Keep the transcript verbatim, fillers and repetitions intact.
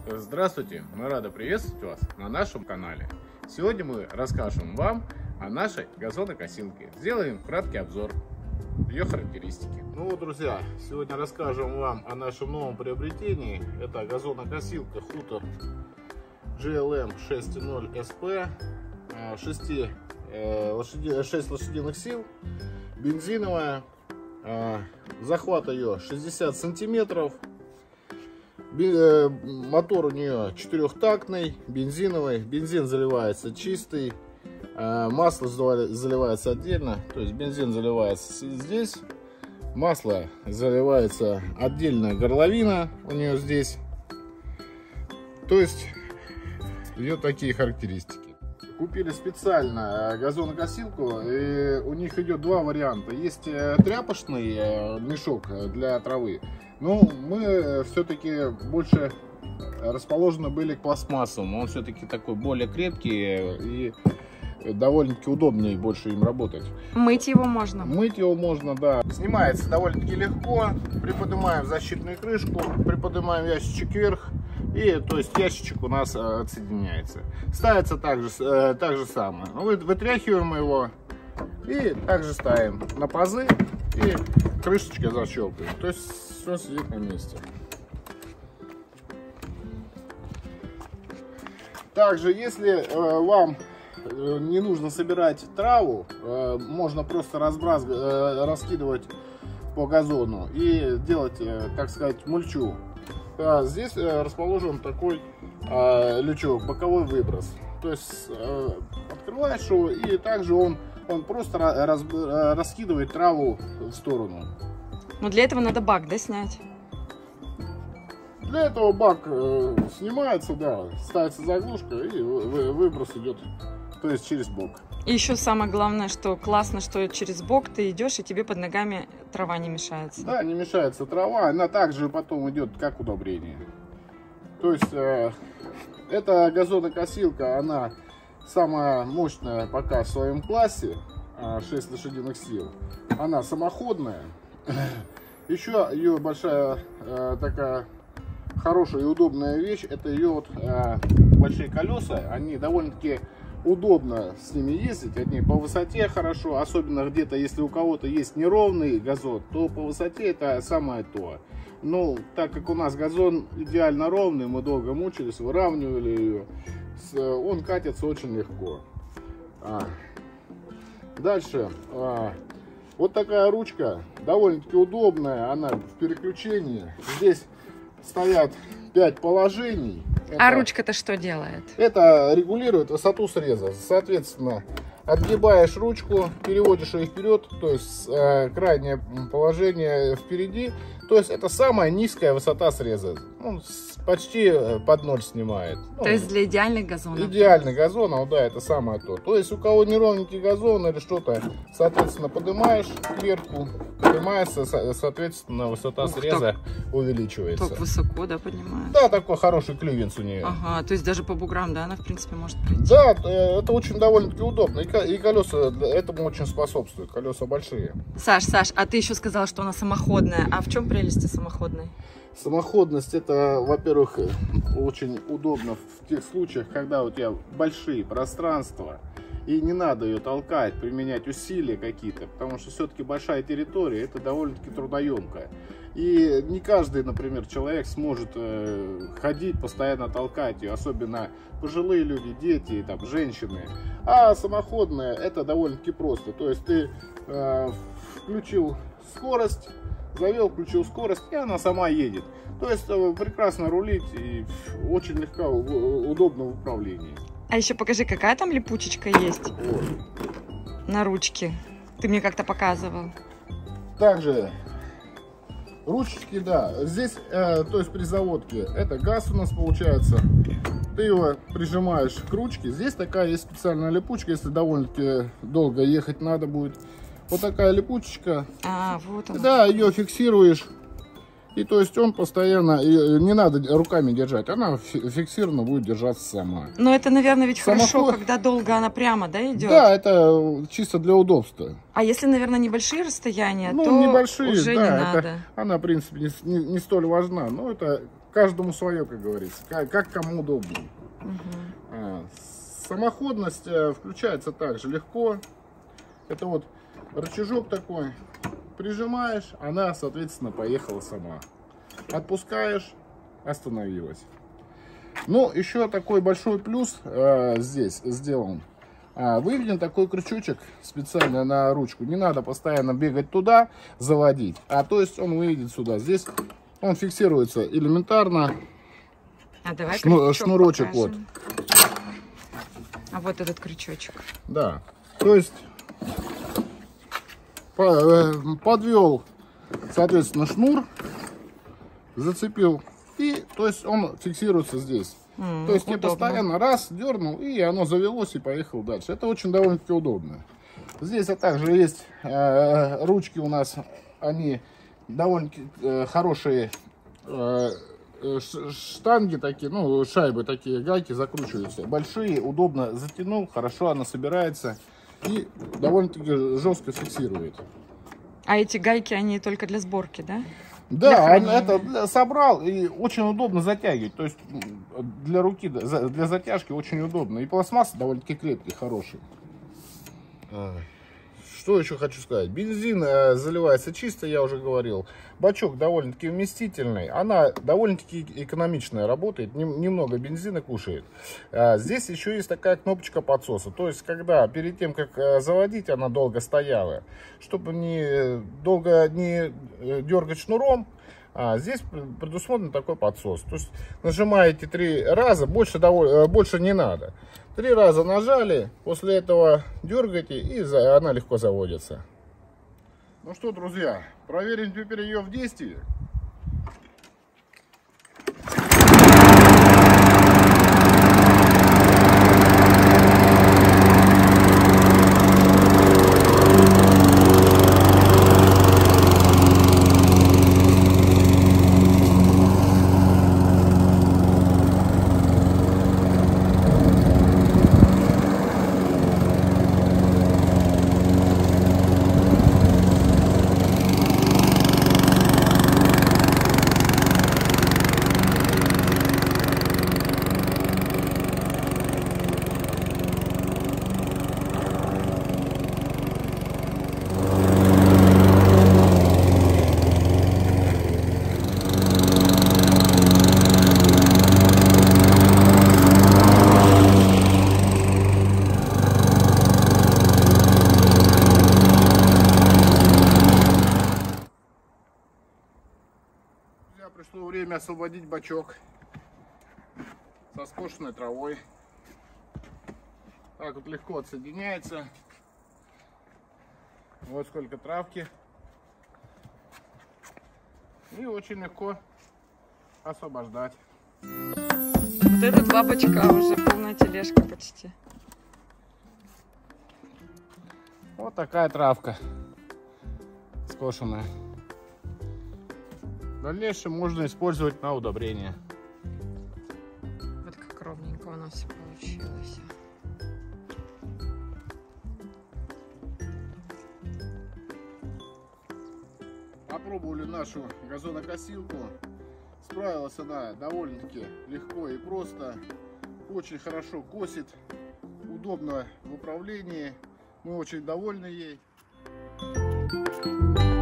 Здравствуйте! Мы рады приветствовать вас на нашем канале. Сегодня мы расскажем вам о нашей газонокосилке. Сделаем краткий обзор ее характеристики. Ну вот, друзья, сегодня расскажем вам о нашем новом приобретении. Это газонокосилка Хутор джи эл эм шесть ноль эс пи, шесть лошадиных сил, бензиновая. Захват ее шестьдесят сантиметров. Мотор у нее четырехтактный, бензиновый. Бензин заливается чистый, масло заливается отдельно. То есть бензин заливается здесь, масло заливается отдельно, горловина у нее здесь. То есть идет такие характеристики. Купили специально газонокосилку, и у них идет два варианта. Есть тряпочный мешок для травы, но мы все-таки больше расположены были к пластмассовому. Он все-таки такой более крепкий и довольно-таки удобнее больше им работать. Мыть его можно? Мыть его можно, да. Снимается довольно-таки легко. Приподнимаем защитную крышку, приподнимаем ящичек вверх. И то есть ящичек у нас отсоединяется. Ставится также э, так же самое. Вытряхиваем его и также ставим на пазы и крышечка защелкиваем. То есть все сидит на месте. Также, если э, вам не нужно собирать траву, э, можно просто разбрас, э, раскидывать по газону и делать, э, так сказать, мульчу. Здесь расположен такой э, лючок, боковой выброс. То есть э, открываешь его, и также он, он просто раз, раскидывает траву в сторону. Но для этого надо бак, да, снять? Для этого бак э, снимается, да, ставится заглушка, и вы, выброс идет, то есть через бок. И еще самое главное, что классно, что через бок ты идешь, и тебе под ногами трава не мешается. Да, не мешается трава, она также потом идет как удобрение. То есть э, эта газонокосилка, она самая мощная пока в своем классе, шесть лошадиных сил. Она самоходная. Еще ее большая э, такая хорошая и удобная вещь, это ее вот э, большие колеса, они довольно-таки удобно с ними ездить, они по высоте хорошо, особенно где-то, если у кого-то есть неровный газон, то по высоте это самое то. Ну, так как у нас газон идеально ровный, мы долго мучились, выравнивали ее, он катится очень легко. А. Дальше, а, вот такая ручка, довольно-таки удобная, она в переключении. Здесь стоят пять положений. Это, а ручка-то что делает? Это регулирует высоту среза. Соответственно, отгибаешь ручку, переводишь ее вперед, то есть э, крайнее положение впереди. То есть это самая низкая высота среза. Он почти под ноль снимает. То ну, есть для идеальных газонов? Идеальный газон, а да, это самое то. То есть у кого неровненький газон или что-то, соответственно, поднимаешь кверху, поднимается, соответственно, высота Ух, среза так, увеличивается. Так высоко, да, поднимается? Да, такой хороший клювенц у нее. Ага, то есть даже по буграм, да, она в принципе может пройти? Да, это очень довольно-таки удобно. И колеса этому очень способствуют, колеса большие. Саш, Саш, а ты еще сказала, что она самоходная. А в чем прелести самоходной? Самоходность, это, во-первых, очень удобно в тех случаях, когда у тебя большие пространства и не надо ее толкать, применять усилия какие-то, потому что все-таки большая территория, это довольно-таки трудоемкая. И не каждый, например, человек сможет э, ходить, постоянно толкать ее, особенно пожилые люди, дети, там, женщины. А самоходная, это довольно-таки просто. То есть ты э, включил скорость, завел, включил скорость, и она сама едет. То есть э, прекрасно рулить и очень легко, удобно в управлении. А еще покажи, какая там липучечка есть вот на ручке. Ты мне как-то показывал. Также ручечки, да. Здесь, э, то есть при заводке, это газ у нас получается. Ты его прижимаешь к ручке. Здесь такая есть специальная липучка, если довольно-таки долго ехать надо будет. Вот такая липучечка. А, вот она. Да, ее фиксируешь. И то есть он постоянно, не надо руками держать, она фиксированно будет держаться сама. Но это, наверное, ведь Самоход... хорошо, когда долго она прямо, да, идет? Да, это чисто для удобства. А если, наверное, небольшие расстояния, ну, то небольшие, уже да, не это, надо. Она, в принципе, не, не, не столь важна, но это каждому свое, как говорится, как, как кому удобно. Угу. Самоходность включается также легко. Это вот рычажок такой, прижимаешь, она, соответственно, поехала сама. Отпускаешь, остановилась. Ну, еще такой большой плюс э, здесь сделан. А, выведен такой крючочек специально на ручку. Не надо постоянно бегать туда, заводить. А то есть он выведет сюда. Здесь он фиксируется элементарно. А давай Шну, шнурочек покажем. вот. А вот этот крючочек. Да. То есть подвел, соответственно, шнур, зацепил. И то есть он фиксируется здесь. Mm, то есть удобно. Я постоянно раз дернул, и оно завелось и поехал дальше. Это очень довольно-таки удобно. Здесь а также есть э, ручки у нас, они довольно-таки э, хорошие, э, штанги такие, ну шайбы такие, гайки закручиваются. Большие, удобно затянул, хорошо она собирается и довольно-таки жестко фиксирует. А эти гайки, они только для сборки, да? Да, это собрал и очень удобно затягивать. То есть для руки, для затяжки очень удобно. И пластмасса довольно-таки крепкий, хороший. Что еще хочу сказать? Бензин заливается чисто, я уже говорил. Бачок довольно-таки вместительный. Она довольно-таки экономичная, работает. Немного бензина кушает. Здесь еще есть такая кнопочка подсоса. То есть, когда перед тем, как заводить, она долго стояла, чтобы не долго не дергать шнуром, а здесь предусмотрен такой подсос. То есть нажимаете три раза, больше, довольно, больше не надо. Три раза нажали, после этого дергаете, и она легко заводится. Ну что, друзья, проверим теперь ее в действии. Пришло время освободить бачок со скошенной травой. Так вот легко отсоединяется. Вот сколько травки. И очень легко освобождать. Вот это два бачка, уже полная тележка почти. Вот такая травка скошенная. В дальнейшем можно использовать на удобрение. Вот как ровненько у нас все получилось. Попробовали нашу газонокосилку. Справилась она довольно-таки легко и просто. Очень хорошо косит. Удобно в управлении. Мы очень довольны ей.